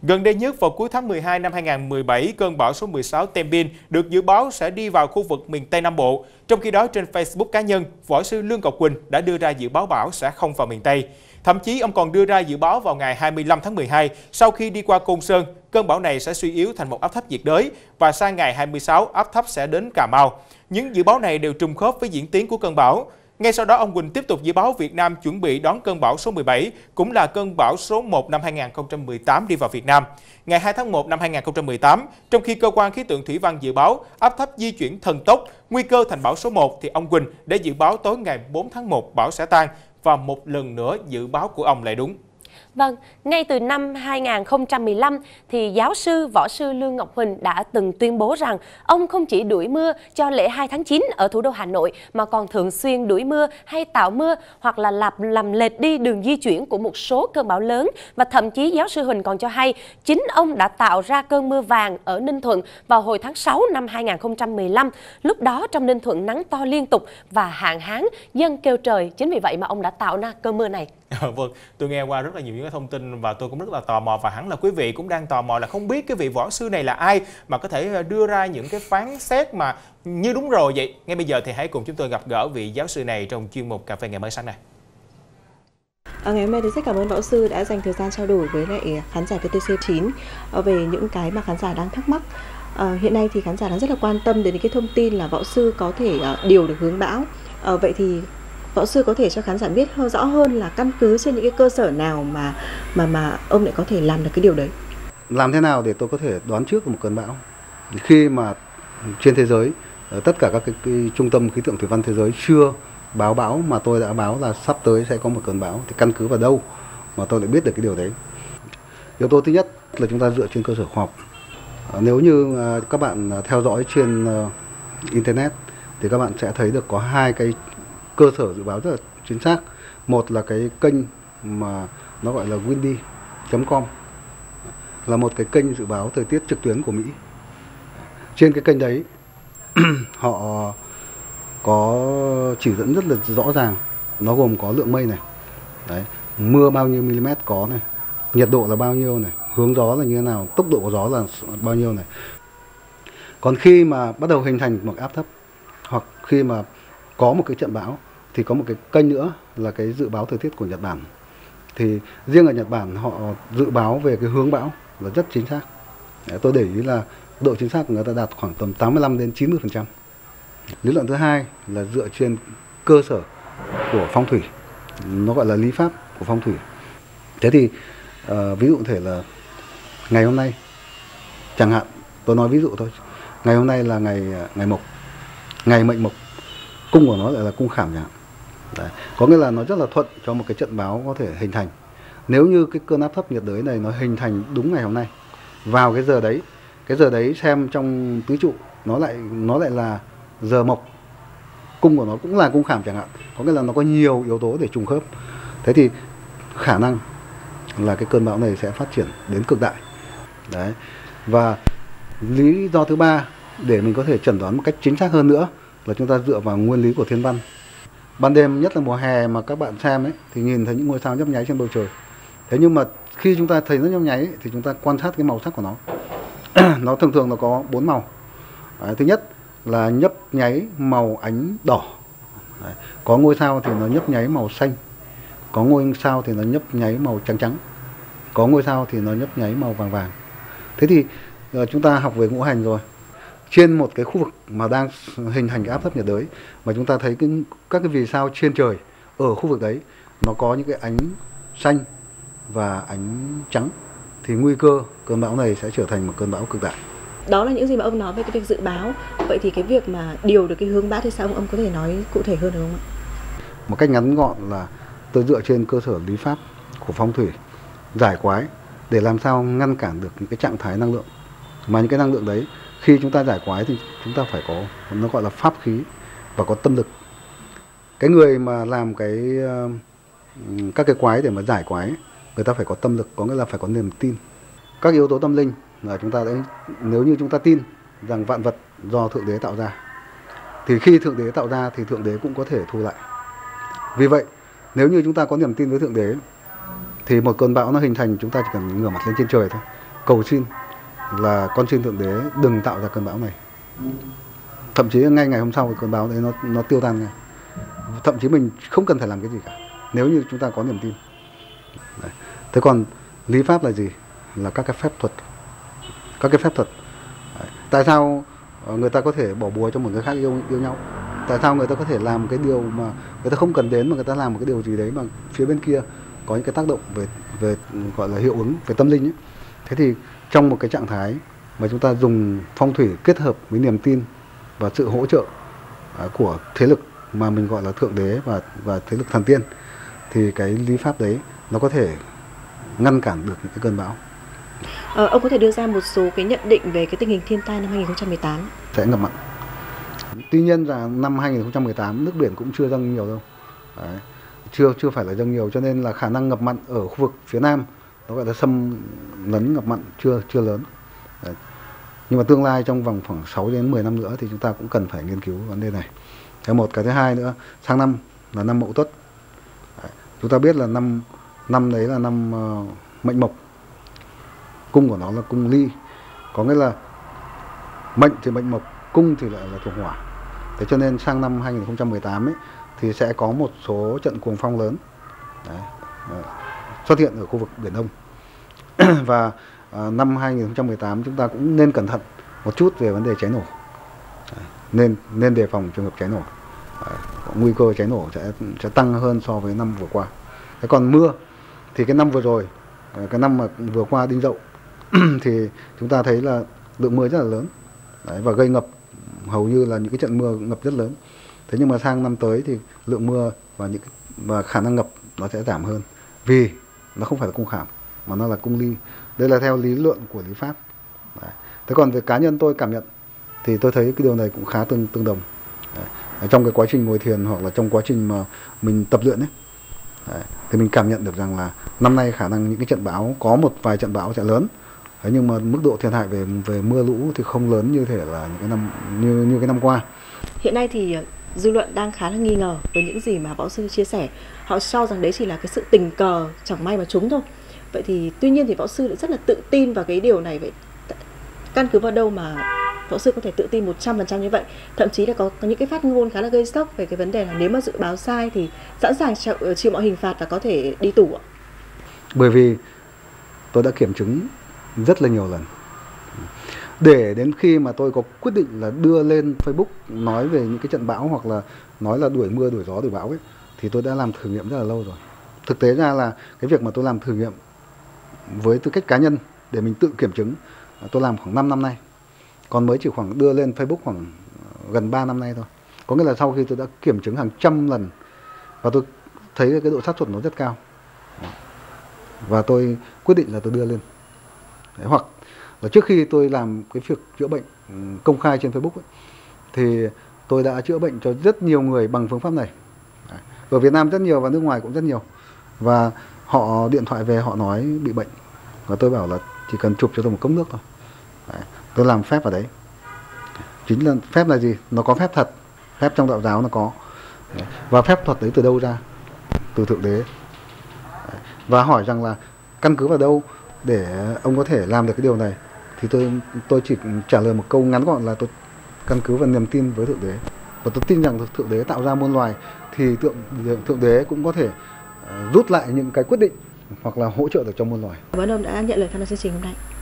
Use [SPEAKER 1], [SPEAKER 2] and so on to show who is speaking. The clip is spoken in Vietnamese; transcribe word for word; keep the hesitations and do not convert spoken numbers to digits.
[SPEAKER 1] Gần đây nhất vào cuối tháng mười hai năm hai nghìn không trăm mười bảy, cơn bão số mười sáu Tembin được dự báo sẽ đi vào khu vực miền Tây Nam Bộ. Trong khi đó, trên Facebook cá nhân, võ sư Lương Ngọc Quỳnh đã đưa ra dự báo bão sẽ không vào miền Tây. Thậm chí ông còn đưa ra dự báo vào ngày hai mươi lăm tháng mười hai, sau khi đi qua Côn Sơn, cơn bão này sẽ suy yếu thành một áp thấp nhiệt đới và sang ngày hai mươi sáu, áp thấp sẽ đến Cà Mau. Những dự báo này đều trùng khớp với diễn tiến của cơn bão. Ngay sau đó, ông Quỳnh tiếp tục dự báo Việt Nam chuẩn bị đón cơn bão số mười bảy, cũng là cơn bão số một năm hai nghìn không trăm mười tám đi vào Việt Nam. Ngày hai tháng một năm hai nghìn không trăm mười tám, trong khi cơ quan khí tượng thủy văn dự báo áp thấp di chuyển thần tốc, nguy cơ thành bão số một, thì ông Quỳnh đã dự báo tối ngày bốn tháng một bão sẽ tan, và một lần nữa dự báo của ông lại đúng.
[SPEAKER 2] Vâng, ngay từ năm hai nghìn không trăm mười lăm thì giáo sư võ sư Lương Ngọc Huỳnh đã từng tuyên bố rằng ông không chỉ đuổi mưa cho lễ hai tháng chín ở thủ đô Hà Nội mà còn thường xuyên đuổi mưa hay tạo mưa hoặc là làm làm lệch đi đường di chuyển của một số cơn bão lớn, và thậm chí giáo sư Huỳnh còn cho hay chính ông đã tạo ra cơn mưa vàng ở Ninh Thuận vào hồi tháng sáu năm hai nghìn không trăm mười lăm. Lúc đó trong Ninh Thuận nắng to liên tục và hạn hán, dân kêu trời, chính vì vậy mà ông đã tạo ra cơn mưa này.
[SPEAKER 1] Vâng, tôi nghe qua rất là nhiều những cái thông tin và tôi cũng rất là tò mò, và hẳn là quý vị cũng đang tò mò là không biết cái vị võ sư này là ai mà có thể đưa ra những cái phán xét mà như đúng rồi vậy. Ngay bây giờ thì hãy cùng chúng tôi gặp gỡ vị giáo sư này trong chuyên mục Cà phê ngày mới sáng nay.
[SPEAKER 3] À, ngày hôm nay thì rất cảm ơn võ sư đã dành thời gian trao đổi với lại khán giả vê tê xê chín về những cái mà khán giả đang thắc mắc. À, hiện nay thì khán giả đang rất là quan tâm đến cái thông tin là võ sư có thể uh, điều được hướng bão. À, vậy thì võ sư có thể cho khán giả biết hơn, rõ hơn là căn cứ trên những cái cơ sở nào mà mà mà ông lại có thể làm được cái điều đấy?
[SPEAKER 4] Làm thế nào để tôi có thể đoán trước một cơn bão? Khi mà trên thế giới, tất cả các cái, cái trung tâm khí tượng thủy văn thế giới chưa báo bão mà tôi đã báo là sắp tới sẽ có một cơn bão, thì căn cứ vào đâu mà tôi lại biết được cái điều đấy? Yếu tố thứ nhất là chúng ta dựa trên cơ sở khoa học. Nếu như các bạn theo dõi trên internet thì các bạn sẽ thấy được có hai cái cơ sở dự báo rất là chính xác. Một là cái kênh mà nó gọi là windy chấm com, là một cái kênh dự báo thời tiết trực tuyến của Mỹ. Trên cái kênh đấy họ có chỉ dẫn rất là rõ ràng, nó gồm có lượng mây này, đấy, mưa bao nhiêu mm có này, nhiệt độ là bao nhiêu này, hướng gió là như thế nào, tốc độ của gió là bao nhiêu này. Còn khi mà bắt đầu hình thành một áp thấp hoặc khi mà có một cái trận bão thì có một cái kênh nữa là cái dự báo thời tiết của Nhật Bản. Thì riêng ở Nhật Bản họ dự báo về cái hướng bão là rất chính xác. Đấy, tôi để ý là độ chính xác của người ta đạt khoảng tầm tám mươi lăm đến chín mươi phần trăm. Lý luận thứ hai là dựa trên cơ sở của phong thủy, nó gọi là lý pháp của phong thủy. Thế thì uh, ví dụ thể là ngày hôm nay, chẳng hạn tôi nói ví dụ thôi, ngày hôm nay là ngày ngày mộc, ngày mệnh mộc, cung của nó lại là cung khảm nhỉ. Đấy, có nghĩa là nó rất là thuận cho một cái trận bão có thể hình thành. Nếu như cái cơn áp thấp nhiệt đới này nó hình thành đúng ngày hôm nay, vào cái giờ đấy, cái giờ đấy xem trong tứ trụ nó lại nó lại là giờ mộc, cung của nó cũng là cung khảm chẳng hạn, có nghĩa là nó có nhiều yếu tố để trùng khớp. Thế thì khả năng là cái cơn bão này sẽ phát triển đến cực đại. Đấy. Và lý do thứ ba để mình có thể chẩn đoán một cách chính xác hơn nữa là chúng ta dựa vào nguyên lý của thiên văn. Ban đêm, nhất là mùa hè mà các bạn xem ấy, thì nhìn thấy những ngôi sao nhấp nháy trên bầu trời. Thế nhưng mà khi chúng ta thấy nó nhấp nháy ấy, thì chúng ta quan sát cái màu sắc của nó. Nó thường thường nó có bốn màu. Đấy, thứ nhất là nhấp nháy màu ánh đỏ. Đấy, có ngôi sao thì nó nhấp nháy màu xanh, có ngôi sao thì nó nhấp nháy màu trắng trắng, có ngôi sao thì nó nhấp nháy màu vàng vàng. Thế thì chúng ta học về ngũ hành rồi. Trên một cái khu vực mà đang hình thành cái áp thấp nhiệt đới mà chúng ta thấy cái, các cái vì sao trên trời ở khu vực đấy nó có những cái ánh xanh và ánh trắng, thì nguy cơ cơn bão này sẽ trở thành một cơn bão cực đại.
[SPEAKER 3] Đó là những gì mà ông nói về cái việc dự báo. Vậy thì cái việc mà điều được cái hướng bão thì sao ông, ông có thể nói cụ thể hơn được không ạ?
[SPEAKER 4] Một cách ngắn gọn là tôi dựa trên cơ sở lý pháp của phong thủy, giải quái để làm sao ngăn cản được những cái trạng thái năng lượng. Mà những cái năng lượng đấy khi chúng ta giải quái thì chúng ta phải có, nó gọi là pháp khí và có tâm lực. Cái người mà làm cái uh, các cái quái để mà giải quái, người ta phải có tâm lực, có nghĩa là phải có niềm tin. Các yếu tố tâm linh là chúng ta đấy, nếu như chúng ta tin rằng vạn vật do Thượng Đế tạo ra, thì khi Thượng Đế tạo ra thì Thượng Đế cũng có thể thu lại. Vì vậy, nếu như chúng ta có niềm tin với Thượng Đế thì một cơn bão nó hình thành chúng ta chỉ cần ngửa mặt lên trên trời thôi. cầu xin là con xin Thượng Đế đừng tạo ra cơn bão này. Thậm chí ngay ngày hôm sau thì cơn bão đấy nó nó tiêu tan ngay. Thậm chí mình không cần phải làm cái gì cả nếu như chúng ta có niềm tin. Đấy. Thế còn lý pháp là gì? Là các cái phép thuật. Các cái phép thuật. Đấy. Tại sao người ta có thể bỏ bùa cho một người khác yêu yêu nhau? Tại sao người ta có thể làm một cái điều mà người ta không cần đến mà người ta làm một cái điều gì đấy mà phía bên kia có những cái tác động về về gọi là hiệu ứng về tâm linh ấy. Thế thì trong một cái trạng thái mà chúng ta dùng phong thủy kết hợp với niềm tin và sự hỗ trợ của thế lực mà mình gọi là Thượng Đế và và thế lực thần tiên, thì cái lý pháp đấy nó có thể ngăn cản được những cái cơn bão.
[SPEAKER 3] Ờ, ông có thể đưa ra một số cái nhận định về cái tình hình thiên tai năm hai nghìn không trăm mười tám?
[SPEAKER 4] Sẽ ngập mặn. Tuy nhiên là năm hai nghìn không trăm mười tám nước biển cũng chưa dâng nhiều đâu. Đấy. Chưa chưa phải là dâng nhiều, cho nên là khả năng ngập mặn ở khu vực phía Nam, nó gọi là xâm lấn ngập mặn chưa chưa lớn. Đấy. Nhưng mà tương lai trong vòng khoảng sáu đến mười năm nữa thì chúng ta cũng cần phải nghiên cứu vấn đề này. Cái một, cái thứ hai nữa, sang năm là năm Mậu Tuất. Đấy. Chúng ta biết là năm năm đấy là năm uh, mệnh mộc. Cung của nó là cung ly, có nghĩa là mệnh thì mệnh mộc, cung thì lại là thuộc hỏa. Thế cho nên sang năm hai nghìn không trăm mười tám ấy thì sẽ có một số trận cuồng phong lớn. Đấy. Đấy. Xuất hiện ở khu vực Biển Đông. Và à, năm hai nghìn không trăm mười tám chúng ta cũng nên cẩn thận một chút về vấn đề cháy nổ. Đấy. Nên nên đề phòng trường hợp cháy nổ. Đấy. Nguy cơ cháy nổ sẽ sẽ tăng hơn so với năm vừa qua. Thế còn mưa thì cái năm vừa rồi, cái năm mà vừa qua Đinh Dậu thì chúng ta thấy là lượng mưa rất là lớn. Đấy, và gây ngập, hầu như là những cái trận mưa ngập rất lớn. Thế nhưng mà sang năm tới thì lượng mưa và những và khả năng ngập nó sẽ giảm hơn, vì nó không phải là cung khảm mà nó là cung ly. Đây là theo lý luận của lý pháp. Đấy. Thế còn về cá nhân tôi cảm nhận thì tôi thấy cái điều này cũng khá tương tương đồng. Đấy. Trong cái quá trình ngồi thiền hoặc là trong quá trình mà mình tập luyện ấy, đấy, thì mình cảm nhận được rằng là năm nay khả năng những cái trận bão, có một vài trận bão sẽ lớn. Đấy, nhưng mà mức độ thiệt hại về về mưa lũ thì không lớn như thể là những cái năm như như cái năm qua.
[SPEAKER 3] Hiện nay thì dư luận đang khá là nghi ngờ với những gì mà võ sư chia sẻ. Họ cho rằng đấy chỉ là cái sự tình cờ chẳng may mà trúng thôi. Vậy thì tuy nhiên thì võ sư lại rất là tự tin vào cái điều này. Vậy căn cứ vào đâu mà võ sư có thể tự tin một trăm phần trăm như vậy? Thậm chí là có, có những cái phát ngôn khá là gây sốc về cái vấn đề là nếu mà dự báo sai thì sẵn sàng chịu, chịu mọi hình phạt và có thể đi tù ạ.
[SPEAKER 4] Bởi vì tôi đã kiểm chứng rất là nhiều lần. Để đến khi mà tôi có quyết định là đưa lên Facebook nói về những cái trận bão hoặc là nói là đuổi mưa, đuổi gió, đuổi bão ấy, thì tôi đã làm thử nghiệm rất là lâu rồi. Thực tế ra là cái việc mà tôi làm thử nghiệm với tư cách cá nhân để mình tự kiểm chứng, tôi làm khoảng năm năm nay. Còn mới chỉ khoảng đưa lên Facebook khoảng gần ba năm nay thôi. Có nghĩa là sau khi tôi đã kiểm chứng hàng trăm lần và tôi thấy cái độ xác suất nó rất cao, và tôi quyết định là tôi đưa lên. Đấy, hoặc là trước khi tôi làm cái việc chữa bệnh công khai trên Facebook ấy, thì tôi đã chữa bệnh cho rất nhiều người bằng phương pháp này. Đấy. Ở Việt Nam rất nhiều và nước ngoài cũng rất nhiều. Và họ điện thoại về họ nói bị bệnh, và tôi bảo là chỉ cần chụp cho tôi một cốc nước thôi. Đấy. Tôi làm phép vào đấy. Chính là phép là gì? Nó có phép thật. Phép trong đạo giáo nó có. Đấy. Và phép thuật đấy từ đâu ra? Từ Thượng Đế. Đấy. Và hỏi rằng là căn cứ vào đâu để ông có thể làm được cái điều này, thì tôi tôi chỉ trả lời một câu ngắn gọn là tôi căn cứ vào niềm tin với Thượng Đế, và tôi tin rằng Thượng Đế tạo ra muôn loài, thì thượng thượng Đế cũng có thể uh, rút lại những cái quyết định hoặc là hỗ trợ được cho muôn loài.
[SPEAKER 3] Cảm ơn ông đã nhận lời tham gia chương trình hôm nay.